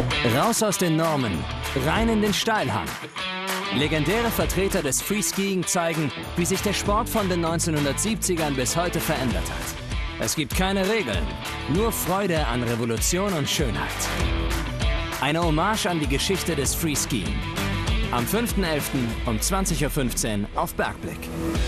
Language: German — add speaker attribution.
Speaker 1: Raus aus den Normen, rein in den Steilhang. Legendäre Vertreter des Freeskiing zeigen, wie sich der Sport von den 1970ern bis heute verändert hat. Es gibt keine Regeln, nur Freude an Revolution und Schönheit. Eine Hommage an die Geschichte des Freeskiing. Am 5.11. um 20:15 Uhr auf Bergblick.